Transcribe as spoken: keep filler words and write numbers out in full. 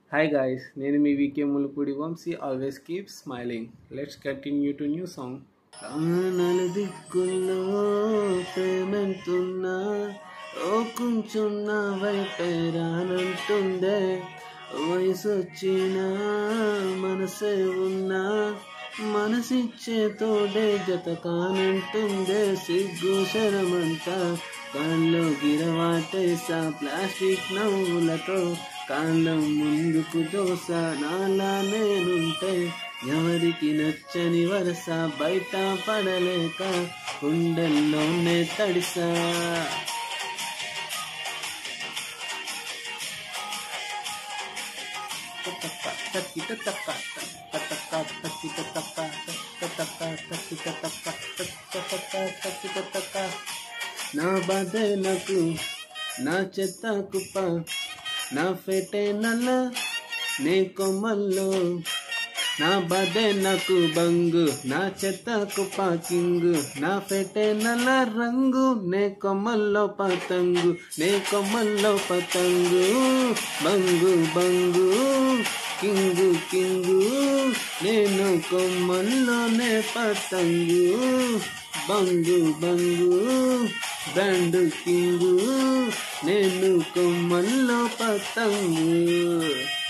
Hi guys, నేను మీ VK Mulupudi Vamsi always keep smiling. Let's continue to new song. కానలు దిక్కుల్లో ప్రేమెంతున్నా ఓ కొంచెం నా వైపే రానంటుందే వయసొచ్చిన మనసే ఉన్నా మనసిచ్చే తోడే జత కానంటుందే సిగ్గు శరమంతా కాళ్ళు గిరవాటేసా ప్లాస్టిక్ నవ్వులతో కాళ్ళం ముందుకు దోస నాలా నేనుంటే ఎవరికి నచ్చని వరస బయట పడలేక గుండెల్లోనే తడిసా నా బాధే నాకు నా చెత్త కుప్ప నా ఫెటే నల్ల నీ కొమ్మల్లో నా బాధే నాకు బంగు నా చెత్త కుప్ప కింగు నా ఫెటే నల్ల రంగు నే కొమ్మల్లో పతంగు నే కొమ్మల్లో పతంగు బంగు బంగు కింగు కింగు నేను కొమ్మల్లోనే పతంగు బంగు బంగు బ్యాండు కింగు నేను కొమ్మల్లో పతంగు.